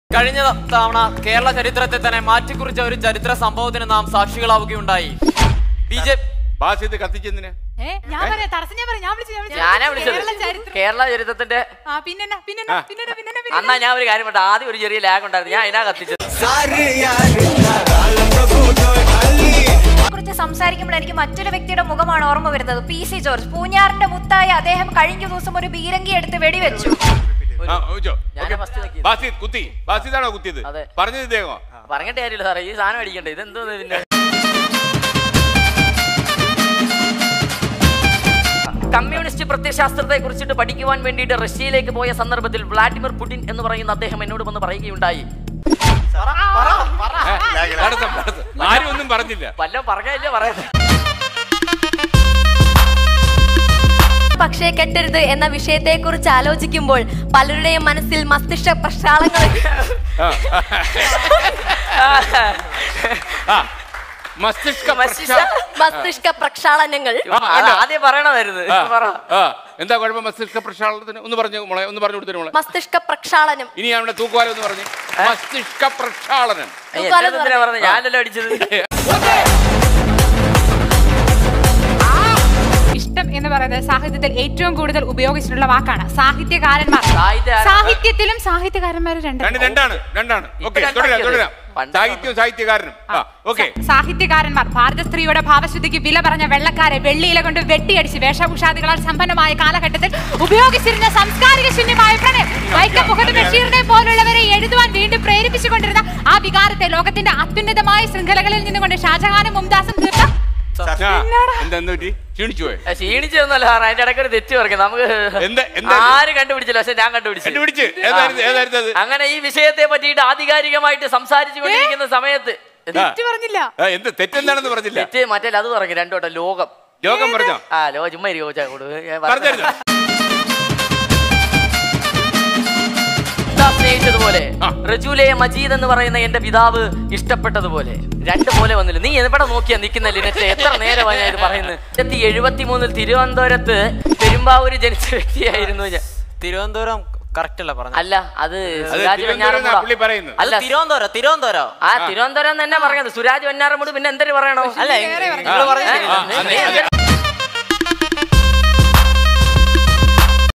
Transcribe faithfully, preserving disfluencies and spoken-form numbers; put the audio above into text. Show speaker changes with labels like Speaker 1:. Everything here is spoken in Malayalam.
Speaker 1: കഴിഞ്ഞ തവണ കേരള ചരിത്രത്തെ തന്നെ മാറ്റിക്കുറിച്ച ഒരു ചരിത്ര സംഭവത്തിന് നാം സാക്ഷികളാവുകയുണ്ടായി. ബി ജെ
Speaker 2: പി കത്തിച്ചെന്തിന്
Speaker 3: ഞാനാ വിളിച്ചത് കേരള ചരിത്രത്തിന്റെ. അന്നാ ഞാൻ ഒരു കാര്യം പറഞ്ഞു, ആദ്യം ഒരു ചെറിയ ലാഗ് ഉണ്ടായിരുന്നു, ഞാൻ അതിനാ കത്തിച്ചത്.
Speaker 4: കുറിച്ച് സംസാരിക്കുമ്പോൾ എനിക്ക് മറ്റൊരു വ്യക്തിയുടെ മുഖമാണ് ഓർമ്മ വരുന്നത്. പി സി ജോർജ്, പൂഞ്ഞാറിന്റെ മുത്തായ അദ്ദേഹം കഴിഞ്ഞ ദിവസം ഒരു ബീരങ്കി എടുത്ത് വെടിവെച്ചു.
Speaker 3: പറഞ്ഞിട്ട് കാര്യമില്ല സാറേ, ഈ സാധനം അടിക്കണ്ടേ, ഇതെന്തോ പിന്നെ. കമ്മ്യൂണിസ്റ്റ് പ്രത്യയശാസ്ത്രത്തെ കുറിച്ചിട്ട് പഠിക്കുവാൻ വേണ്ടിയിട്ട് റഷ്യയിലേക്ക് പോയ സന്ദർഭത്തിൽ വ്ളാഡിമിർ പുടിൻ എന്ന് പറയുന്ന അദ്ദേഹം എന്നോട് വന്ന് പറയുകയുണ്ടായി.
Speaker 2: ആരും ഒന്നും പറഞ്ഞില്ല,
Speaker 3: വല്ലതും പറഞ്ഞില്ല പറയാ.
Speaker 4: പക്ഷേ കെട്ടരുത് എന്ന വിഷയത്തെ കുറിച്ച് ആലോചിക്കുമ്പോൾ പലരുടെയും മനസ്സിൽ മസ്തിഷ്ക പ്രക്ഷാളങ്ങൾ മസ്തിഷ്ക പ്രക്ഷാളനങ്ങൾ
Speaker 3: ആദ്യം പറയണമായിരുന്നു.
Speaker 2: എന്താ കുഴപ്പം മസ്തിഷ്ക പ്രക്ഷാളനത്തിന്? ഒന്ന് പറഞ്ഞു മോളെ, ഒന്ന് പറഞ്ഞു കൊടുത്തു മോളെ.
Speaker 4: മസ്തിഷ്ക പ്രക്ഷാളനം.
Speaker 2: ഇനി അവിടെ തൂക്കുവാലം എന്ന് പറഞ്ഞു. മസ്തിഷ്ക പ്രക്ഷാളനം
Speaker 3: പറഞ്ഞു, ഞാനല്ലോ അടിച്ചത്.
Speaker 5: ഇഷ്ടം എന്ന് പറയുന്നത് സാഹിത്യത്തിൽ ഏറ്റവും കൂടുതൽ ഉപയോഗിച്ചിട്ടുള്ള വാക്കാണ്. സാഹിത്യകാരന്മാർ, സാഹിത്യത്തിലും സാഹിത്യകാരന്മാരും
Speaker 2: രണ്ടാണ് രണ്ടാണ് സാഹിത്യവും സാഹിത്യകാരനും.
Speaker 5: സാഹിത്യകാരന്മാർ ഭാരത സ്ത്രീയുടെ ഭാവശുദ്ധിക്ക് വില പറഞ്ഞ വെള്ളക്കാരെ വെള്ളിയില കൊണ്ട് വെട്ടിയടിച്ച് വേഷഭൂഷാദികളാൽ സമ്പന്നമായ കാലഘട്ടത്തിൽ ഉപയോഗിച്ചിരുന്ന സാംസ്കാരിക ശൂന്യമായ പ്രണയം വൈക്കം മുഹമ്മദ് ബഷീറിനെ പോലുള്ളവരെ എഴുതുവാൻ വീണ്ടും പ്രേരിപ്പിച്ചുകൊണ്ടിരുന്ന ആ വികാരത്തെ ലോകത്തിന്റെ അത്യുന്നതമായ ശൃംഖലകളിൽ നിന്നുകൊണ്ട് ഷാജഹാനും മുംതാസും തീർത്ത
Speaker 3: ക്ഷീണിച്ചൊന്നല്ല സാർ, അതിന്റെ ഇടയ്ക്ക് ഒരു തെറ്റ് പറയും. നമുക്ക് ആരും കണ്ടുപിടിച്ചില്ല, പക്ഷെ ഞാൻ കണ്ടുപിടിച്ചു. അങ്ങനെ ഈ വിഷയത്തെ പറ്റിയിട്ട് ആധികാരികമായിട്ട് സംസാരിച്ചു കൊണ്ടിരിക്കുന്ന സമയത്ത്
Speaker 2: തെറ്റെന്താണെന്ന് പറഞ്ഞില്ല.
Speaker 3: തെറ്റ് മറ്റേ അത് പറഞ്ഞു രണ്ടോട്ടെ. ലോകം
Speaker 2: ലോകം പറഞ്ഞോ?
Speaker 3: ആ ലോകം ചുമ്മാ ഇരിക്കും. സ്നേഹിച്ചതുപോലെ റജുലയെ മജീദ് എന്ന് പറയുന്ന എന്റെ പിതാവ് ഇഷ്ടപ്പെട്ടതുപോലെ രണ്ട് പോലെ വന്നില്ല. നീ എവിടെ നോക്കിയാ നിൽക്കുന്ന ലിനറ്റ്? എത്ര നേരമായി ഞാൻ ഇത് പറയുന്നത്. ആയിരത്തി എഴുപത്തി മൂന്നിൽ തിരുവനന്തപുരത്ത് പെരുമ്പാവൂര് ജനിച്ച വ്യക്തിയായിരുന്നു ഞാൻ.
Speaker 1: തിരുവനന്തപുരം കറക്റ്റ് അല്ല പറഞ്ഞു.
Speaker 3: അല്ല, അത് സുരാജ് വെഞ്ഞാറമൂട്.
Speaker 1: അല്ല തിരുവനന്തപുരം തിരുവനന്തപുരം
Speaker 3: ആ തിരുവനന്തപുരം തന്നെ പറഞ്ഞത്. സുരാജ് വെഞ്ഞാറമൂട് പിന്നെ എന്തൊരു പറയണോ? അല്ല